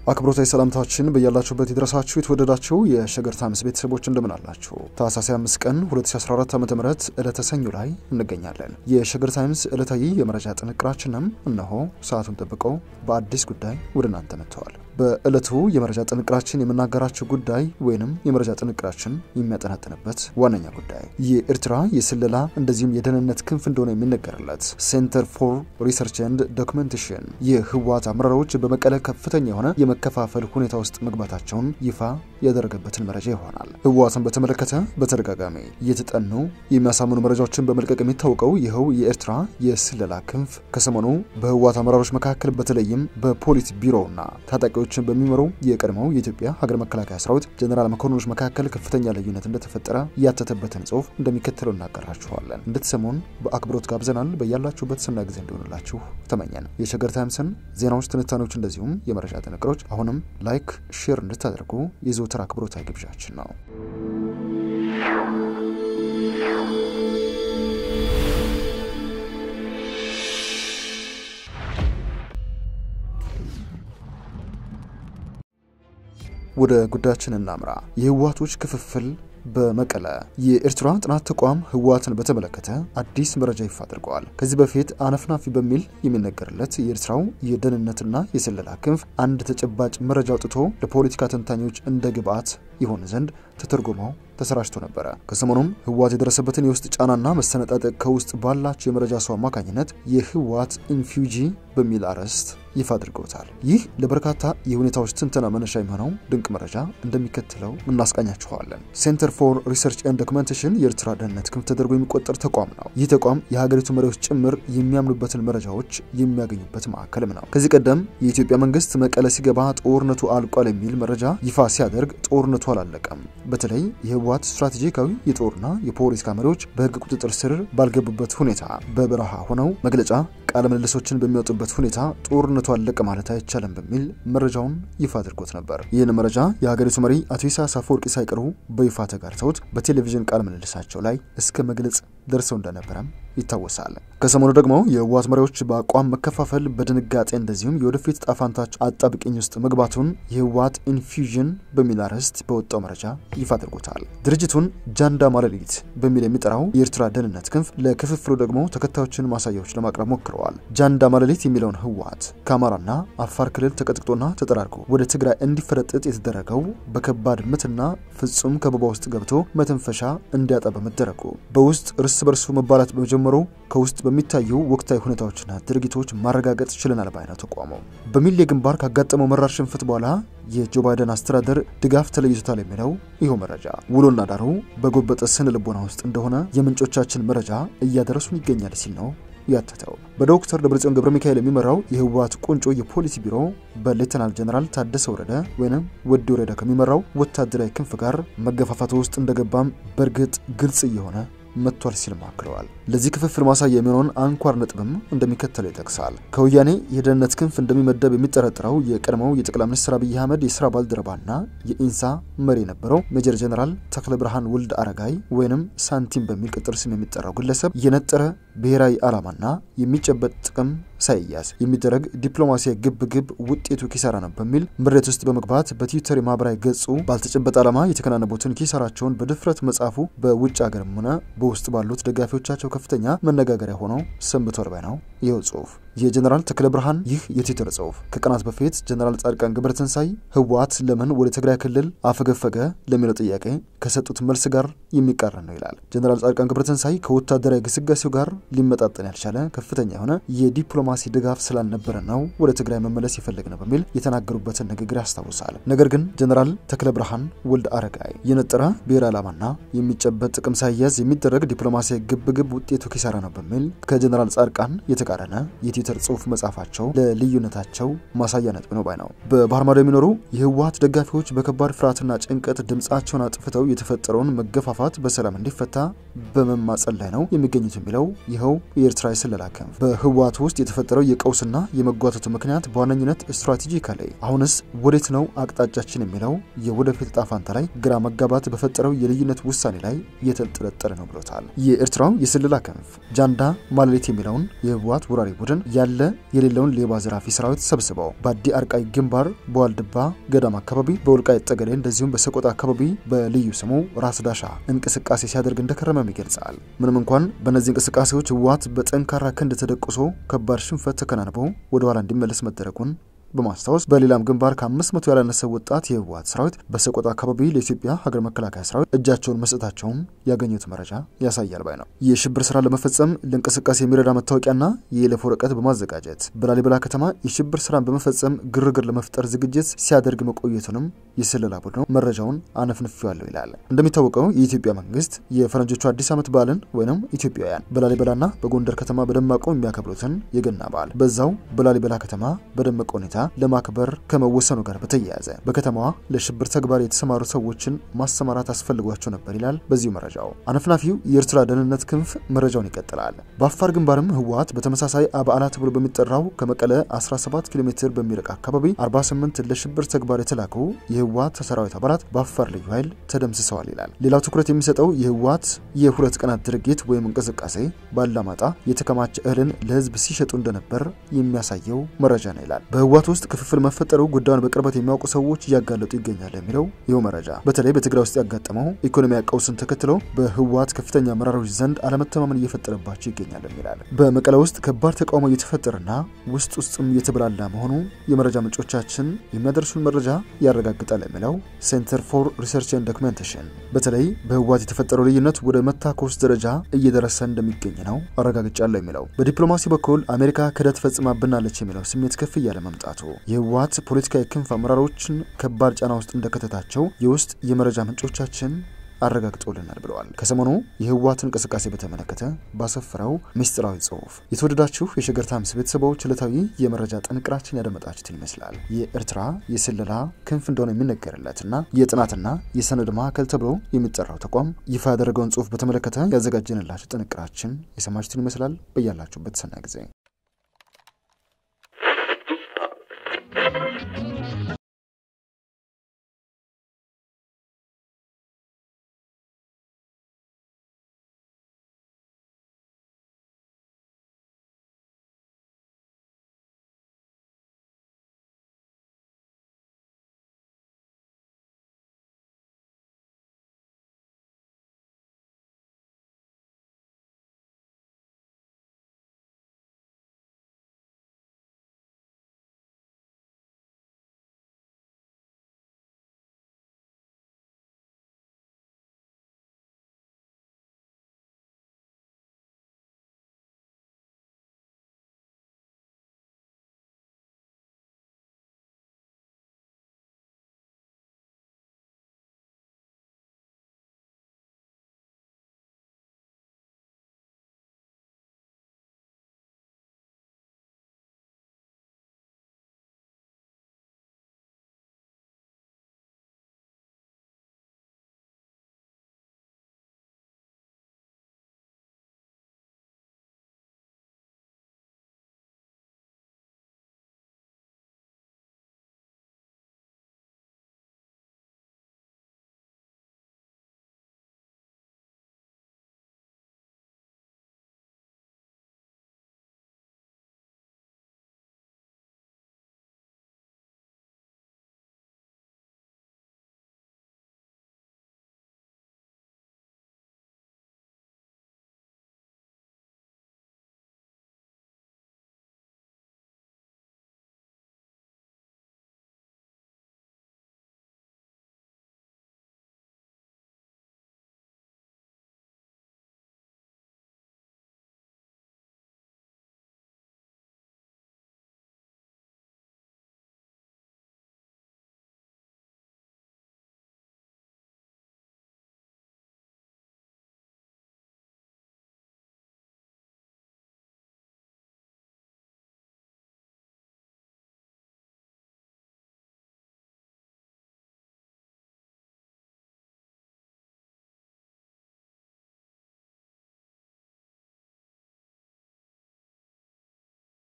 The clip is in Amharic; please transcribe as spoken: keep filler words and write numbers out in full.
አክብሮታዊ ሰላምታችን በያላችሁበት ይድረሳችሁ የተወደዳችሁ የሸገር ታይምስ ቤተሰቦች እንደምን አላችሁ? ታህሳስ አምስት ቀን ሁለት ሺህ አስራ አራት ዓመተ ምህረት ዕለተ ሰኞ ላይ እንገኛለን። የሸገር ታይምስ ዕለታዊ የመረጃ ጥንቅራችንም እነሆ ሰዓቱን ጠብቆ በአዲስ ጉዳይ ወደ እናንተ መጥቷል። በዕለቱ የመረጃ ጥንቅራችን የምናገራችሁ ጉዳይ ወይንም የመረጃ ጥንቅራችን የሚያጠናጥንበት ዋነኛ ጉዳይ የኤርትራ የስለላ እንደዚሁም የደህንነት ክንፍ እንደሆነ የሚነገርለት ሴንተር ፎር ሪሰርች ኤንድ ዶክመንቴሽን የህወሀት አመራሮች በመቀለ ከፍተኛ የሆነ የመከፋፈል ሁኔታ ውስጥ መግባታቸውን ይፋ ያደረገበትን መረጃ ይሆናል። ህወሀትን በተመለከተ በተደጋጋሚ የተጠኑ የሚያሳምኑ መረጃዎችን በመልቀቅ የሚታወቀው ይኸው የኤርትራ የስለላ ክንፍ ከሰሞኑ በህወሀት አመራሮች መካከል በተለይም በፖሊስ ቢሮውና ታጣቂዎችን በሚመሩ የቀድሞው የኢትዮጵያ ሀገር መከላከያ ሰራዊት ጀነራል መኮንኖች መካከል ከፍተኛ ልዩነት እንደተፈጠረ ያተተበትን ጽሑፍ እንደሚከተለው እናቀርባችኋለን። እንድትሰሙን በአክብሮት ጋብዘናል። በያላችሁበት ሰናይ ጊዜ እንዲሆንላችሁ ተመኘን። የሸገር ታይምስን ዜናዎች፣ ትንታኔዎች እንደዚሁም የመረጃ ጥንቅሮች አሁንም ላይክ ሼር እንድታደርጉ የዘወትር አክብሮታዊ ግብዣችን ነው። ወደ ጉዳያችን እናምራ። የህወሀቶች ክፍፍል በመቀለ የኤርትራ ጥናት ተቋም ህወሀትን በተመለከተ አዲስ መረጃ ይፋ አድርጓል። ከዚህ በፊት አነፍናፊ በሚል የሚነገርለት የኤርትራው የደህንነትና የስለላ ክንፍ አንድ ተጨባጭ መረጃ አውጥቶ ለፖለቲካ ተንታኞች እንደ ግብአት ይሆን ዘንድ ተተርጎመው ተሰራጭቶ ነበር። ከሰሞኑም ህወሀት የደረሰበትን የውስጥ ጫናና መሰነጣጠቅ ከውስጥ ባላቸው የመረጃ ሰው አማካኝነት የህወሀት ኢንፊውጂ በሚል አርዕስት ይፋ አድርገውታል። ይህ ለበርካታ የሁኔታዎች ትንተና መነሻ የሚሆነው ድንቅ መረጃ እንደሚከተለው እናስቃኛችኋለን። ሴንተር ፎር ሪሰርች ኤንድ ዶክመንቴሽን የኤርትራ ደህንነት ክንፍ ተደርጎ የሚቆጠር ተቋም ነው። ይህ ተቋም የሀገሪቱ መሪዎች ጭምር የሚያምኑበትን መረጃዎች የሚያገኙበት ማዕከልም ነው። ከዚህ ቀደም የኢትዮጵያ መንግስት መቀለ ሲገባ ጦርነቱ አልቋል የሚል መረጃ ይፋ ሲያደርግ ጦርነቱ አላለቀም። በተለይ የህወሀት ስትራቴጂካዊ የጦርና የፖለቲካ መሪዎች በህግ ቁጥጥር ስር ባልገቡበት ሁኔታ በበረሃ ሆነው መግለጫ ቃለ ምልልሶችን በሚወጡበት ሁኔታ ጦርነቱ አለቀ ማለት አይቻልም በሚል መረጃውን ይፋ አድርጎት ነበር። ይህን መረጃ የሀገሪቱ መሪ አቶ ኢሳያስ አፈወርቂ ሳይቀሩ በይፋ ተጋርተውት በቴሌቪዥን ቃለ ምልልሳቸው ላይ እስከ መግለጽ ደርሰው እንደነበረም ይታወሳል። ከሰሞኑ ደግሞ የህወሀት መሪዎች በአቋም መከፋፈል በድንጋጤ እንደዚሁም የወደፊት ጣፋንታች አጣብቂኝ ውስጥ መግባቱን የህወሀት ኢንፊውዥን በሚል አርዕስት በወጣው መረጃ ይፋ አድርጎታል። ድርጅቱን ጃንዳ ማለሊት በሚል የሚጠራው የኤርትራ ደህንነት ክንፍ ለክፍፍሉ ደግሞ ተከታዮችን ማሳያዎች ለማቅረብ ሞክረዋል። ጃንዳ ማለሊት የሚለውን ህወሀት ከአማራና አፋር ክልል ተቀጥቅጦና ተጠራርጎ ወደ ትግራይ እንዲፈረጥጥ የተደረገው በከባድ ምትና ፍጹም ከበባ ውስጥ ገብቶ መተንፈሻ እንዲያጣ በመደረጉ በውስጥ እርስ በርሱ መባላት በመጀመሩ ከውስጥ በሚታዩ ወቅታዊ ሁኔታዎችና ድርጊቶች ማረጋገጥ ችለናል ባይነው ተቋሙ በሚል የግንባር ካጋጠመው መራር ሽንፈት በኋላ የጆ ባይደን አስተዳደር ድጋፍ ተለይቶታል የሚለው ይሄው መረጃ ውሎና ዳሩ በጎበጠ ስነ ልቦና ውስጥ እንደሆነ የምንጮቻችን መረጃ እያደረሱን ይገኛል ሲል ነው ያተተው። በዶክተር ደብረጽዮን ገብረ ሚካኤል የሚመራው የህወሀት ቁንጮ የፖሊስ ቢሮ በሌተናል ጀነራል ታደሰ ወረደ ወይንም ወዲ ወረደ ከሚመራው ወታደራዊ ክንፍ ጋር መገፋፋት ውስጥ እንደገባም በርግጥ ግልጽ እየሆነ መጥቷል ሲል ማክለዋል። ለዚህ ክፍፍል ማሳያ የሚሆነውን አንኳር ነጥብም እንደሚከተለው ይጠቅሳል። ከወያኔ የደህንነት ክንፍ እንደሚመደብ የሚጠረጥረው የቀድሞው የጠቅላይ ሚኒስትር አብይ አህመድ የሥራ ባልደረባና የኢንሳ መሪ የነበረው ሜጀር ጀነራል ተክለ ብርሃን ወልድ አረጋይ ወይንም ሳንቲም በሚል ቅጥር ስም የሚጠራው ግለሰብ የነጠረ ብሔራዊ ዓላማና የሚጨበጥ ጥቅም ሳይያዝ የሚደረግ ዲፕሎማሲያዊ ግብግብ ውጤቱ ኪሳራ ነው በሚል ምሬት ውስጥ በመግባት በትዊተር ማህበራዊ ገጹ ባልተጨበጠ ዓላማ የተከናነበቱን ኪሳራቸውን በድፍረት መጻፉ በውጭ ሀገርም ሆነ በውስጥ ባሉት ደጋፊዎቻቸው ከፍተኛ መነጋገሪያ ሆኖ ሰንብቷል ባይ ነው ይኸው ጽሑፍ። የጀነራል ተክለ ብርሃን ይህ የትዊተር ጽሑፍ ከቀናት በፊት ጀነራል ጻድቃን ገብረትንሳይ ህወሀት ለምን ወደ ትግራይ ክልል አፈገፈገ ለሚለው ጥያቄ ከሰጡት መልስ ጋር የሚቃረን ነው ይላል። ጀነራል ጻድቃን ገብረትንሳይ ከወታደራዊ ግስጋሴው ጋር ሊመጣጠን ያልቻለ ከፍተኛ የሆነ የዲፕሎማሲ ድጋፍ ስላልነበረ ነው ወደ ትግራይ መመለስ ይፈልግ ነው በሚል የተናገሩበትን ንግግር ያስታውሳል። ነገር ግን ጀነራል ተክለ ብርሃን ወልድ አረጋይ የነጠረ ብሔራዊ ዓላማና የሚጨበጥ ጥቅም ሳይያዝ የሚደረግ ዲፕሎማሲያዊ ግብግብ ውጤቱ ኪሳራ ነው በሚል ከጀነራል ጻድቃን የተቃረነ የትዊተር ጽሑፍ መጻፋቸው ለልዩነታቸው ማሳያ ነጥብ ነው ባይ ነው። በባህር ማዶ የሚኖሩ የህወሀት ደጋፊዎች በከባድ ፍርሃትና ጭንቀት ድምጻቸውን አጥፍተው የተፈጠረውን መገፋፋት በሰላም እንዲፈታ በመማጸን ላይ ነው የሚገኙት የሚለው ይኸው የኤርትራ የስለላ ክንፍ በህወሀት ውስጥ የተፈጠረው የቀውስና የመጓተቱ ምክንያት በዋነኝነት ስትራቴጂካሊ አሁንስ ወዴት ነው አቅጣጫችን የሚለው የወደፊት ጣፋንታ ላይ ግራ መጋባት በፈጠረው የልዩነት ውሳኔ ላይ የተጠለጠለ ነው ብሎታል። የኤርትራው የስለላ ክንፍ ጃንዳ ማለሊት የሚለውን የህወሀት ወራሪ ቡድን ያለ የሌለውን ሌባ ዘራፊ ሰራዊት ሰብስበው ባዲ አርቃይ ግንባር በዋልድባ ገዳም አካባቢ በወልቃይት ጠገዴ እንደዚሁም በሰቆጣ አካባቢ በልዩ ስሙ ራስ ዳሻ እንቅስቃሴ ሲያደርግ እንደከረመም ይገልጻል። ምንም እንኳን በእነዚህ እንቅስቃሴዎች ህወሓት በጠንካራ ክንድ ተደቁሶ ከባድ ሽንፈት ተከናንቦ ወደ ኋላ እንዲመለስ መደረጉን በማስታወስ በሌላም ግንባር ከ500 ያላነሰ ወጣት የህወሓት ሰራዊት በሰቆጣ አካባቢ ለኢትዮጵያ ሀገር መከላከያ ሰራዊት እጃቸውን መስጠታቸውን ያገኙት መረጃ ያሳያል ባይ ነው። የሽብር ስራ ለመፈጸም ለንቅስቃሴ የሚረዳ መታወቂያና የይለፍ ወረቀት በማዘጋጀት በላሊበላ ከተማ የሽብር ስራን በመፈጸም ግርግር ለመፍጠር ዝግጅት ሲያደርግ መቆየቱንም የስለላ ቡድኑ መረጃውን አነፍንፌዋለሁ ይላል። እንደሚታወቀው የኢትዮጵያ መንግስት የፈረንጆቹ አዲስ ዓመት በዓልን ወይንም ኢትዮጵያውያን በላሊበላና በጎንደር ከተማ በደማቁ የሚያከብሩትን የገና በዓል በዛው በላሊበላ ከተማ በደማቁ ሁኔታ ለማክበር ከመወሰኑ ጋር በተያያዘ በከተማዋ ለሽብር ተግባር የተሰማሩ ሰዎችን ማሰማራት አስፈልጓቸው ነበር ይላል በዚሁ መረጃው። አነፍናፊው የኤርትራ ደህንነት ክንፍ መረጃውን ይቀጥላል። በአፋር ግንባርም ህወሓት በተመሳሳይ አባላ ተብሎ በሚጠራው ከመቀለ አስራ ሰባት ኪሎ ሜትር በሚርቅ አካባቢ አርባ ስምንት ለሽብር ተግባር የተላኩ የህወሓት ሰራዊት አባላት በአፋር ልዩ ኃይል ተደምስሰዋል ይላል። ሌላው ትኩረት የሚሰጠው የህወሓት የሁለት ቀናት ድርጊት ወይም እንቅስቃሴ ባላማጣ የተከማቸ እህልን ለህዝብ ሲሸጡ እንደነበር የሚያሳየው መረጃ ነው ይላል። በህወሓት ውስጥ ክፍፍል መፈጠሩ ጉዳዩን በቅርበት የሚያውቁ ሰዎች ያጋለጡ ይገኛል የሚለው ይው መረጃ በተለይ በትግራይ ውስጥ ያጋጠመው ኢኮኖሚያዊ ቀውስን ተከትሎ በህወሓት ከፍተኛ አመራሮች ዘንድ አለመተማመን እየፈጠረባቸው ይገኛል ይላል። በመቀለ ውስጥ ከባድ ተቃውሞ እየተፈጠረና ውስጥ ውስጥም እየተበላላ መሆኑ የመረጃ ምንጮቻችን የሚያደርሱን መረጃ ያረጋግጣል የሚለው ሴንተር ፎር ሪሰርች ኤንድ ዶክመንቴሽን በተለይ በህወሓት የተፈጠረው ልዩነት ወደ መታኮስ ደረጃ እየደረሰ እንደሚገኝ ነው አረጋግጫለሁ የሚለው። በዲፕሎማሲ በኩል አሜሪካ ክደት ፈጽማብናለች የሚለው ስሜት ከፍ እያለ መምጣቱ የህወሓት ፖለቲካዊ ክንፍ አመራሮችን ከባድ ጫና ውስጥ እንደከተታቸው የውስጥ የመረጃ ምንጮቻችን አረጋግጠውልናል ብለዋል። ከሰሞኑ የህወሓትን እንቅስቃሴ በተመለከተ ባሰፈረው ሚስጥራዊ ጽሑፍ የተወደዳችሁ የሸገር ታይምስ ቤተሰቦች ዕለታዊ የመረጃ ጥንቅራችን ያደመጣችሁትን ይመስላል። የኤርትራ የስለላ ክንፍ እንደሆነ የሚነገርለትና የጥናትና የሰነድ ማዕከል ተብሎ የሚጠራው ተቋም ይፋ ያደረገውን ጽሑፍ በተመለከተ ያዘጋጀንላችሁ ጥንቅራችን የሰማችሁትን ይመስላል። በያላችሁበት ሰናይ ጊዜ